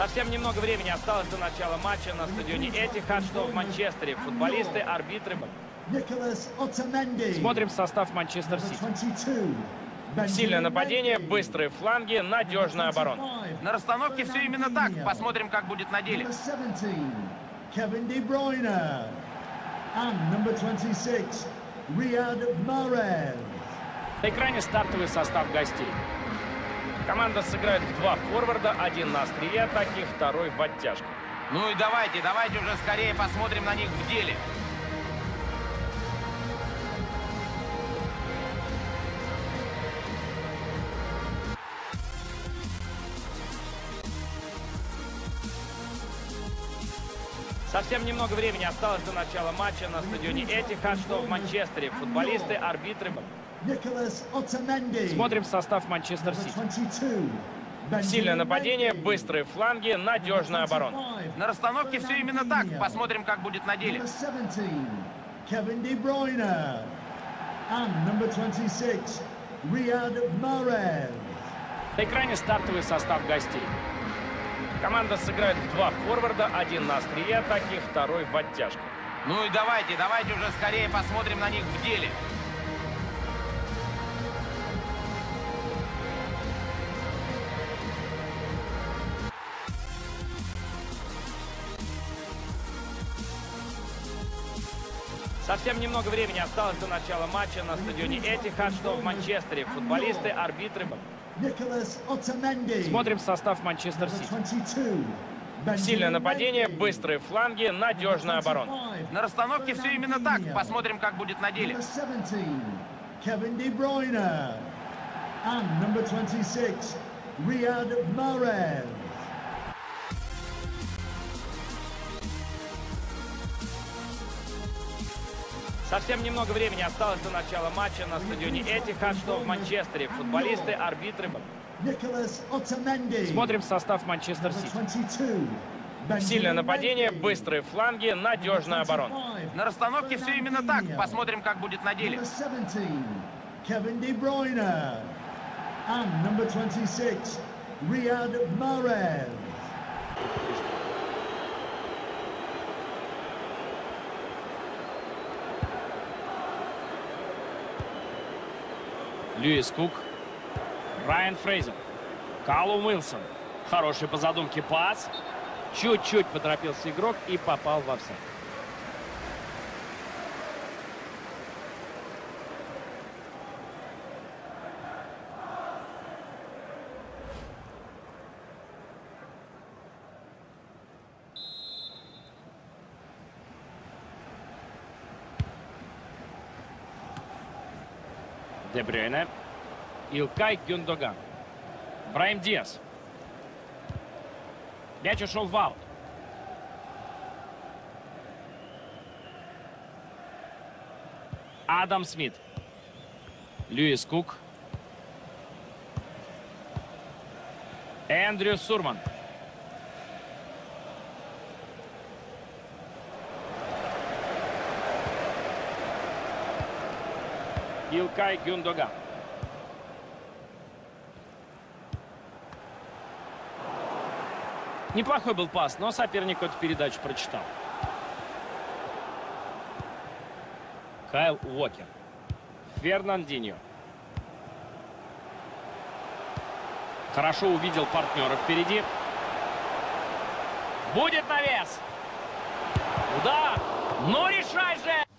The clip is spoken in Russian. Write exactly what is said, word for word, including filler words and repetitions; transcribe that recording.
Совсем немного времени осталось до начала матча на стадионе Этихад, что в Манчестере. Футболисты, арбитры. Смотрим состав Манчестер Сити. Сильное нападение, быстрые фланги, надежная оборона. На расстановке все именно так. Посмотрим, как будет на деле. На экране стартовый состав гостей. Команда сыграет в два форварда, один на острие атаки, второй в оттяжке. Ну и давайте, давайте уже скорее посмотрим на них в деле. Совсем немного времени осталось до начала матча на стадионе Этихад, что в Манчестере. Футболисты, арбитры. Смотрим состав Манчестер Сити. Сильное нападение, быстрые фланги, надежная оборона. На расстановке все именно так. Посмотрим, как будет на деле. На экране стартовый состав гостей. Команда сыграет в два форварда, один на острие атаки, второй в оттяжке. Ну и давайте, давайте уже скорее посмотрим на них в деле. Совсем немного времени осталось до начала матча на стадионе Этихад, что в Манчестере. Футболисты, арбитры. Смотрим состав Манчестер Сити. Сильное нападение, быстрые фланги, надежная оборона. На расстановке все именно так. Посмотрим, как будет на деле. Совсем немного времени осталось до начала матча на стадионе Этихад, что в Манчестере. Футболисты, арбитры. Смотрим состав Манчестер Сити. Сильное нападение, быстрые фланги, надежная оборона. На расстановке все именно так. Посмотрим, как будет на деле. Льюис Кук. Райан Фрейзер. Калум Уилсон. Хороший по задумке пас. Чуть-чуть поторопился игрок и попал в офсайд. Де Брюйне. Илкай Гюндоган. Брайм Диас. Мяч ушел в аут. Адам Смит. Льюис Кук. Эндрю Сурман. Илкай Гюндоган. Неплохой был пас, но соперник эту передачу прочитал. Кайл Уокер. Фернандиньо. Хорошо увидел партнера впереди. Будет навес. Удар. Ну решай же!